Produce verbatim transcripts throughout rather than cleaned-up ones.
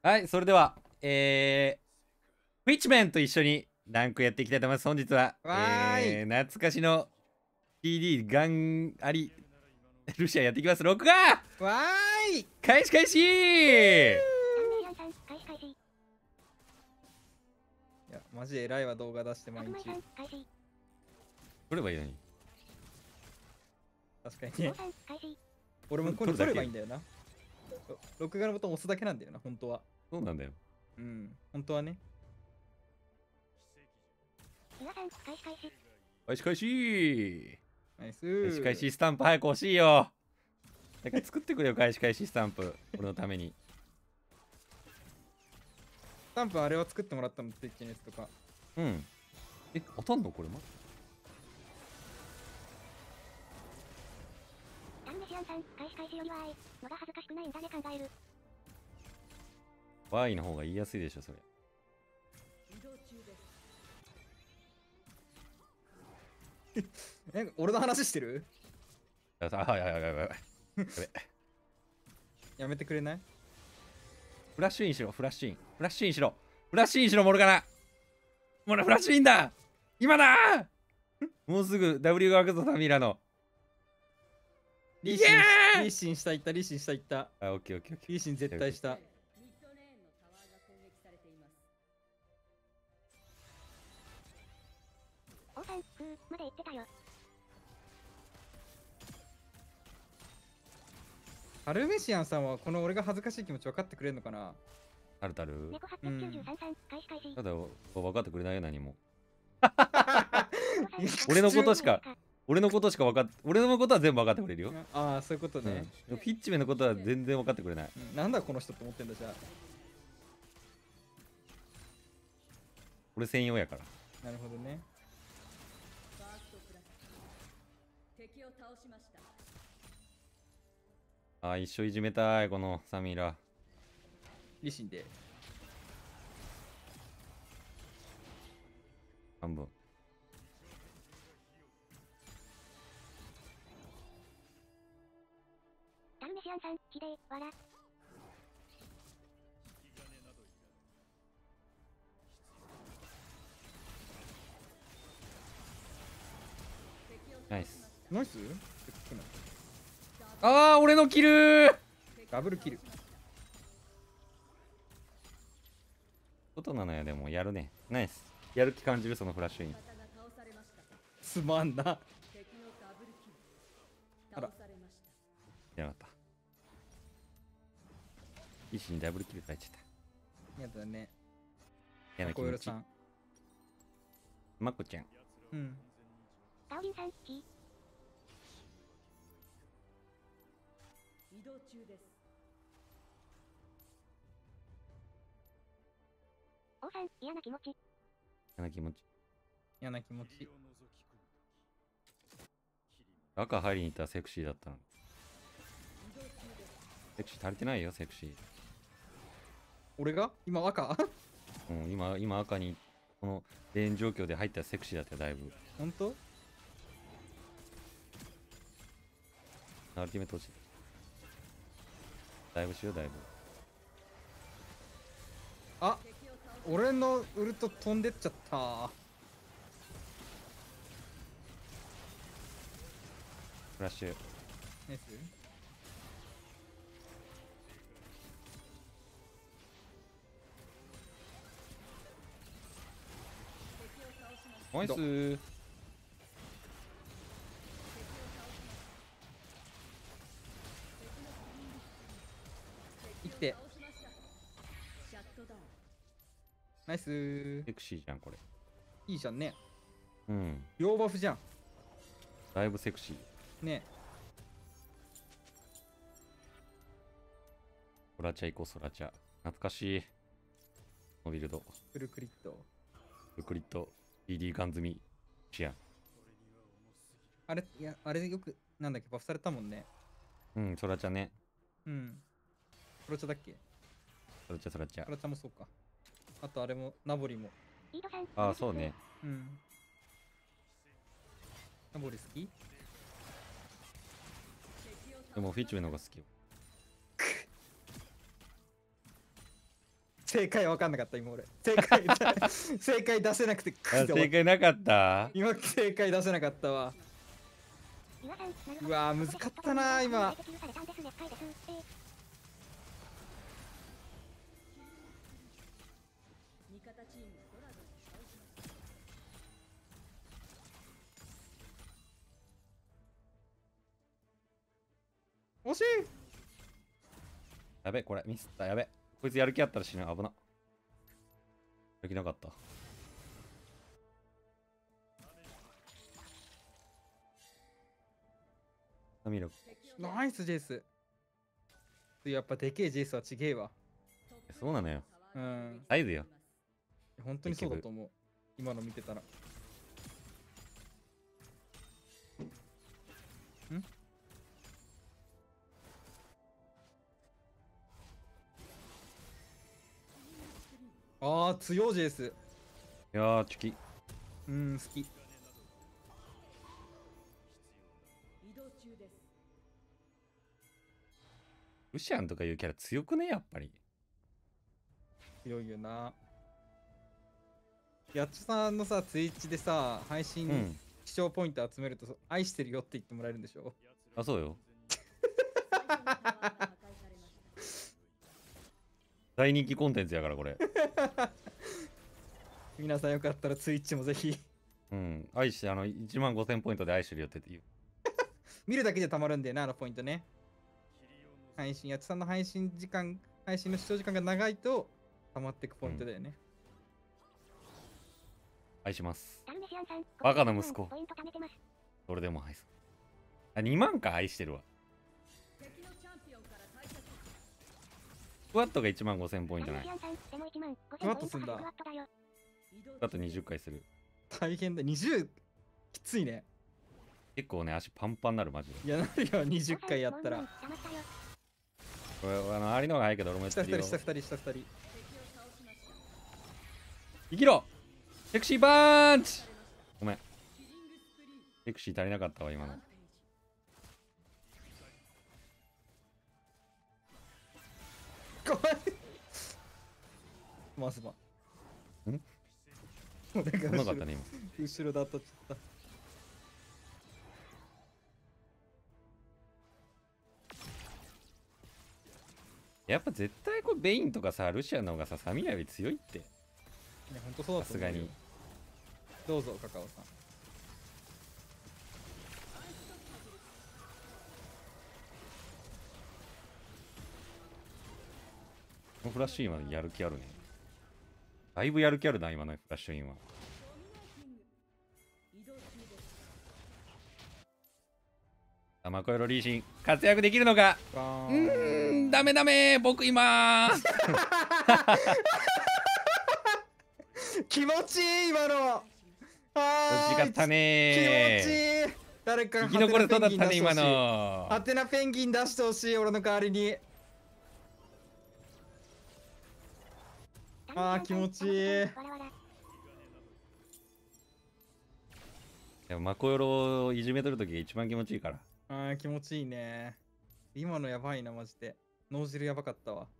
はい、それでは、えー、フィッチメンと一緒にランクやっていきたいと思います。本日は、 わーい、 えー、懐かしの ティーディー ガンありルシアやっていきます。録画わーい。 開始開始。 いや、マジ偉いわ、動画出して毎日。 撮ればいいのに。 確かにね。俺もこれ撮ればいいんだよな。ろ録画のボタン押すだけなんだよな、本当は。 そうなんだよ。 うん、本当はね。 開始開始。 ナイス開始開ー。 始スタンプ早く欲しいよ。だから作ってくれよ、開始開始スタンプ。俺のために。 スタンプあれは作ってもらったの、ツイッチのやつとか。 うん。え、当たんのこれ、まダルメシアンさん、開始開始よりはあいのが恥ずかしくないんだね考える。 ワイの方が言いやすいでしょ、それ。 え、俺の話してる？ あ、はいはいはいはいはい。 やめてくれない？ フラッシュインしろ、フラッシュイン。フラッシュインしろ。フラッシュインしろ、モルガナ。もうフラッシュインだ。今だ。もうすぐ W が開くぞ、サミラの。 リーシン、リーシン下行った、リーシン下行った。 あ、オッケーオッケーオッケー。 リーシン絶対下。 王さん、ふー、まで言ってたよ。 ハルメシアンさんはこの俺が恥ずかしい気持ち分かってくれるのかな？ タルタル。 猫はっぴゃくきゅうじゅうさんさん、開始開始。 ただ、分かってくれないよ、何も。 いや俺のことしか、俺のことしか分かって、俺のことは全部分かってくれるよ。 ああ、そういうことね。 ね、フィッチメンのことは全然分かってくれない。 うん、なんだこの人って思ってんだじゃあ。 俺専用やから。 なるほどね。 あ、一生いじめたい、このサミラ。 リシンで。 半分。 ダルメシアンさん、ひでえ、わら。 ナイス。 ナイス？ あー、俺のキルー。 ダブルキル。 ことなのよ、でもやるね。ナイス。やる気感じる、そのフラッシュイン。 すまんな。あら。 やなかった。一心にダブルキル書いちゃった。 やだね。 嫌な気持ち小夜さ。ん。 マコちゃん。 うん。 ガオリンさん、ひ。 移動中です。 王さん、嫌な気持ち。 嫌な気持ち。 嫌な気持ち。 赤入りに行ったらセクシーだったの。セクシー足りてないよ、セクシー。 俺が今赤？ うん、今、今赤に、このレーン状況で入ったらセクシーだったよ、だいぶ。 ほんと？ アルティメット落ち。だいぶしよう、だいぶ。 あ、俺のウルト飛んでっちゃった。 フラッシュ。 ナイス。 ナイスー。 生きて。ナイスー。 セクシーじゃん、これ。 いいじゃんね。 うん。 両バフじゃん。 だいぶセクシー。 ね。 ソラチャ行こう、ソラチャ。懐かしい。モビルド。 フルクリット。 ルクリット。ピーディー ガン積み。シアン。 あれ、いや、あれよく、なんだっけ、バフされたもんね。 うん、ソラチャね。 うん。プロチャだっけ？ ソラチャ、ソラチャプ。ロチャもそうか。あとあれも、ナボリも。 イードさん、 ああ、そうね。 うん。ナボリ好き？ でもフィッチメンの方が好きよ。 正解わかんなかった今俺。正解正解出せなくてクあッて終わった。 正解なかった。 今正解出せなかったわ。 岩さん、なるほど。 うわー難かったなー今。 できるされたんですね。深いです。えー味方チームがドラゴンを倒しました。 惜しい。 やべ、これミスった。やべ、こいつやる気あったら死ぬ。危な。やる気なかった。サミラ、 ナイスジェイス。やっぱでけえジェイスはちげえわ。 そうなのよ。 うん。 サイズよ。 本当にそうだと思う。今の見てたら。んああ、強いジェイス。 いやー、チキ。 うん、好き。 移動中です。 ルシアンとかいうキャラ強くねやっぱり。 強いよな。やっちさんのさ、ツイッチでさ、配う信ん。 視聴ポイント集めると、愛してるよって言ってもらえるんでしょ。 あ、そうよ。 最初のタワーが破壊されました。 大人気コンテンツやからこれ。 皆さんよかったらツイッチもぜひ。 うん。愛して、あの、いちまんごせんポイントで愛してるよって言う。 見るだけでたまるんだよな、あのポイントね。配信、やつさんの配信時間、配信の視聴時間が長いと、たまってくポイントだよね。 愛します。 ダルメシアンさん、 バカな息子ポイント貯めてます。 それでも愛す。あ、にまんか愛してるわ。 敵のチャンピオンから退却。 クワットがいちまんごせんポイントない。 ダルメシアンさん、でもいちまんごせんクワットすんだクワットだよ。 移動クワットにじゅっかいする。 大変だ。にじゅう、きついね。 結構ね、足パンパンになる、マジで。 いや、なるよ、にじゅっかいやったら。 もうもう溜まったよ。 これ、あの、ありのが早いけど、俺もやってるよ下ふたり、。下ふたり、下ふたり。 敵を倒しました。 生きろセクシーパンチ。ごめん。 キリングスプリー。 セクシー足りなかったわ、今のラン。ページ。 ごめん。まずま。 ん俺が後ろ危なかったね、今。 後ろで当たっちゃった。 やっぱ絶対これベインとかさ、ルシアンの方がさ、サミラより強いって。 いや、ほんとそうだと思うよ。 さすがに。 どうぞ、カカオさん。 このフラッシュインはやる気あるね。だいぶやる気あるな、今のフラッシュインは。 ドミナーキング。移動中です。 さあマコヨロリーシン、活躍できるのか。 バうーンーん、ダメダメ僕今ー気持ちいい今の。あー惜しかったね気持ちー。 いい。誰か生き残れそうだったね、今ハの。 テナペンギン出してほしい、俺の代わりに。あー気持ちいい。 わらわら。 でもマコヨロをいじめとるときが一番気持ちいいから。 あー気持ちいいね。今のやばいな、マジで。脳汁やばかったわ。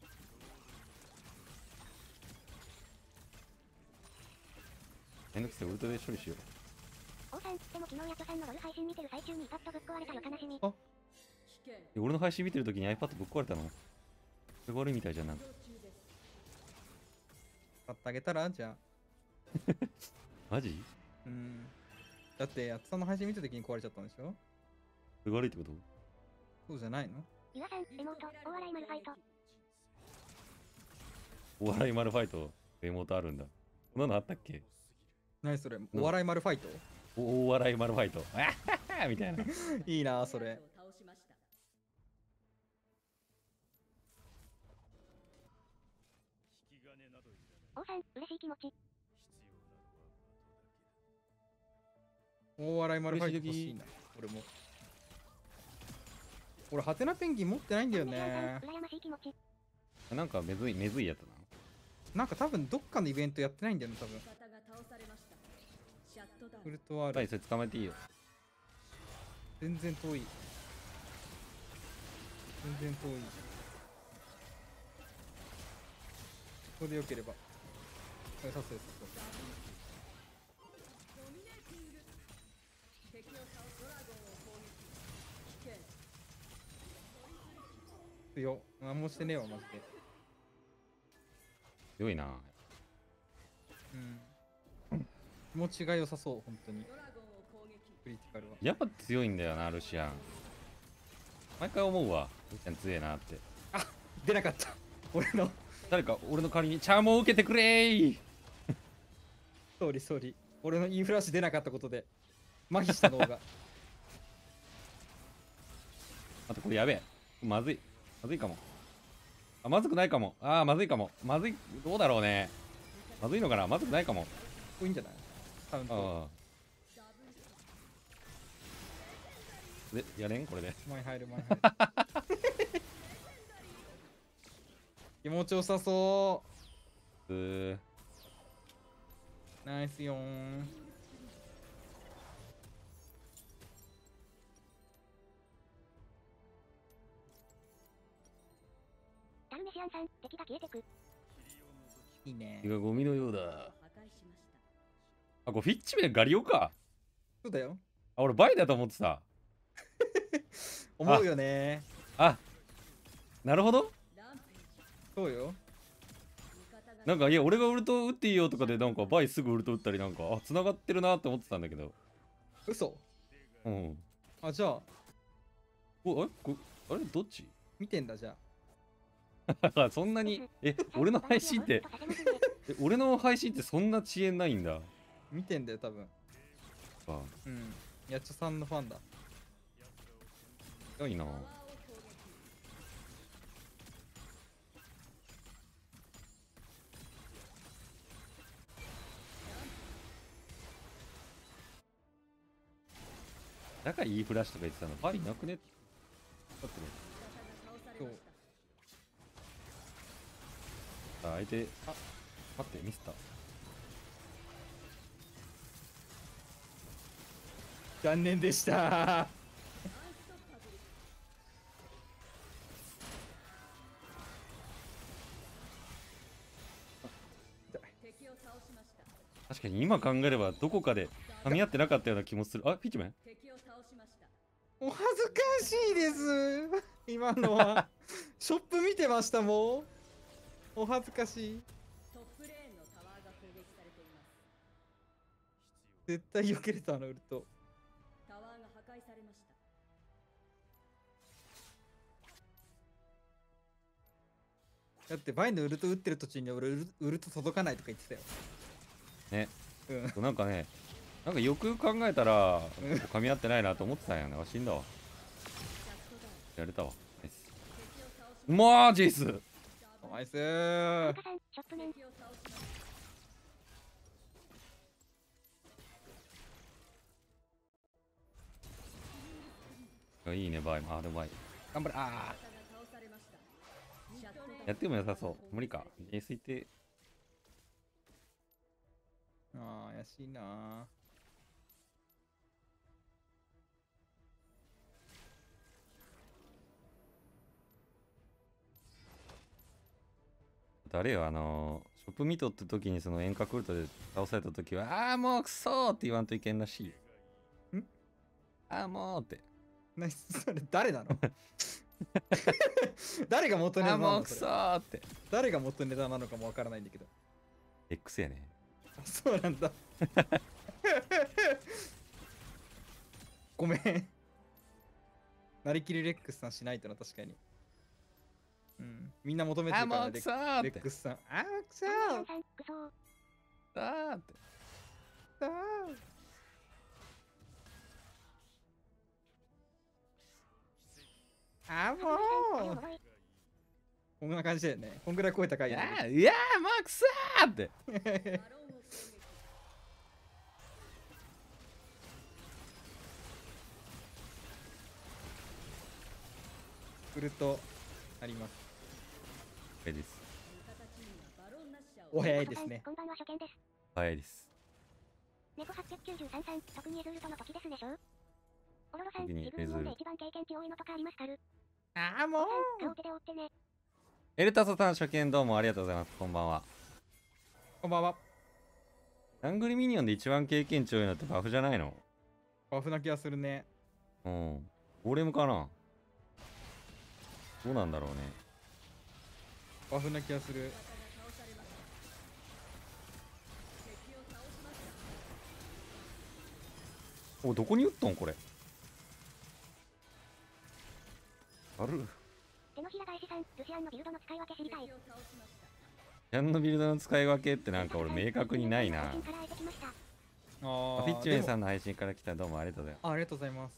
めんどくせえ、ウルトで処理しよう。 王さん、でも昨日やっとさんのロル配信見てる最中にパッドぶっ壊れたよ、悲しみ。 危険。 え俺の配信見てるときに iPad ぶっ壊れたの。それが悪いみたいじゃん、なんか。 移動中です。 買ってあげたらじゃあ。 マジうん。だって、やつさんの配信見た時に壊れちゃったんでしょ。 それが悪いってこと。 そうじゃないの。 岩さん、妹、大笑い丸ファイト。 お笑い丸ファイト、エモートあるんだ。こんなのあったっけ。 何それ、お笑い丸ファイト。 お大笑い丸ファイト。あははみたいな。 いいな、それ。 倒しました。 王さん、嬉しい気持ち。 大笑い丸ファイト欲しいな。俺も。俺、ハテナペンギン持ってないんだよね。 羨ましい気持ち。 なんかめずい、めずいやつなの。 なんか多分どっかのイベントやってないんだよね、多分。 味方が倒されました。シャットダウン。 ウルトワール。 はい、それ捕まえていいよ。 全然遠い。全然遠い。 こでよければ。良さそうです。 ドミネーティング。敵を倒すドラゴンを攻撃。剣。 強っ。何もしてねえわ、マジで。 強いな。 うん。気持ちが良さそう、本当に。 ドラゴンを攻撃。 クリティカルは。 やっぱ強いんだよな、ルシアン。毎回思うわ。ルシアン強えなって。 出なかった。俺の。 誰か俺の代わりにチャームを受けてくれー。 ソーリー、ソーリー。俺のインフラッシュ出なかったことで。麻痺した動画。 あとこれやべえ。まずい。まずいかも。あ、まずくないかも。あー、まずいかも。まずい。どうだろうね。まずいのかな。まずくないかも。 いいんじゃないカウント。 ああ。で、やれんこれで。 前入る、前入る。気持ちよさそうー。 う。ナイスよーん。 ダルメシアンさん、敵が消えてく。 いいね気。がゴミのようだ。 破壊しました。 あ、これフィッチメンガリオか。 そうだよ。 あ、俺バイだと思ってた。 思うよね。 あ、なるほど。 ランページ。 そうよ。 味方がなんかいや俺がウルト打っていいよとかでなんかバイすぐウルト打ったりなんかあ繋がってるなって思ってたんだけど。 嘘。 うん。 あ、じゃあ、 おあれこあれどっち？ 見てんだ、じゃあそんなにえ俺の配信ってえ俺の配信ってそんな遅延ないんだ。 あ。見てんだよ、多分。 あ、 うん。やっちょさんのファンだ。 強いな。 タワーを攻撃。 だからいいフラッシュとか言ってたのバイなくね？だってね。 そう。 あ相手あ待ってミスった。 残念でした。 アンストッパブル。敵を倒しました。 確かに今考えればどこかで噛み合ってなかったような気もする。あピッチメン？ 敵を倒しました。 お恥ずかしいです。今のは。ショップ見てましたもん。お恥ずかしい。 トップレーンのタワーが攻撃されています。 絶対避けれたあのウルト。 タワーが破壊されました。 だってバイのウルト打ってる途中に俺ウルウルト届かないとか言ってたよ。 ね。 うん。 なんかねなんかよくよく考えたら噛み合ってないなと思ってたんやね。あ死んだわ。 シャットダウン。 やれたわ。ナイス。 敵を倒しマジっす。 ナイスルー。 カさん、ショップ面。 敵を倒しました。 あいいねバイ。あでもバイ頑張れ。あ味方が倒されました。シャットダウン。 やっても良さそう。無理か。エースいてーあー怪しいなー。 誰よあのショップ見とった時にその遠隔ウルトで倒された時はああもうクソーって言わんといけんらしい。 んああもうって。 ナイス。それ誰なの？誰が元ネあタなの？ あもうクソそれーって。 誰が元ネタなのかもわからないんだけど。 X やね。 あ、そうなんだ。ごめん。なりきりレックスさんしないとな、確かに。うん。みんな求めてああるからね、レもうクソーってレックスさん。あー、くそーダルメシアンさん、クソー。 あーって。 あーあー、もうこんな感じだよね。こんぐらい声高いよいやね。 ーいやーもうクソーって。 バロンを攻撃。 ウルトあります。 早いです。 味方チームがバロンナッシャーをお早いですね。 こんばんは、初見です。 早いです。 猫はっぴゃくきゅうじゅうさんさん、特にエズウルトの時ですでしょ。オロロさん、 特に自分ので一番経験値多いのとかありますかる？ あー、もう顔手で追ってね。 エルタソさん初見どうもありがとうございます。こんばんは。 こんばんは。 ジャングルミニオンで一番経験値多いのってバフじゃないの？ バフな気がするね。 うんゴーレムかな。どうなんだろうね。 バフな気がする。 おどこに打っとんこれ。ある手のひら大師さん、ルシアンのビルドの使い分け知りたい。 ジャンのビルドの使い分けってなんか俺明確にないな。 配信から会えてきました。 ああフィッチュエンさんの配信から来たどうもありがとうございまあありがとうございます。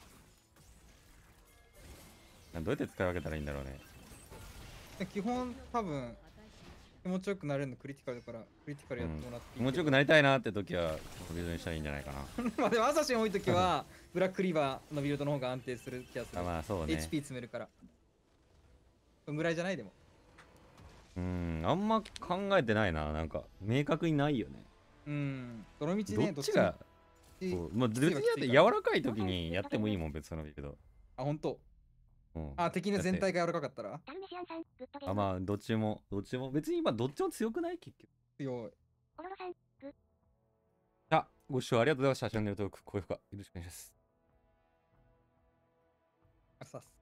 す。どうやって使い分けたらいいんだろうね。 基本多分気持ちよくなれるのクリティカルだからクリティカルやってもらっていいけど、 気持ちよくなりたいなって時はビルドにしたらいいんじゃないかな。 まあでもアサシン多い時はブラックリバーのビルドの方が安定する気がする。 あまあそうね。 エイチピー 詰めるから。そんぐらいじゃないでも。 うんあんま考えてないな。なんか明確にないよね。 うん。どの道ね、 どっちがどっちもそうまあ別にだって柔らかい時にやってもいいもん別のビルド。 あ、ほんと。 うんあ、敵の全体が柔らかかったらダルメシアンさん、グッドゲーム。 あまあどっちもどっちも別に今どっちも強くない結局。 強い。 オロロさん、グあご視聴ありがとうございました。チャンネル登録高評価よろしくお願いします。 あさす。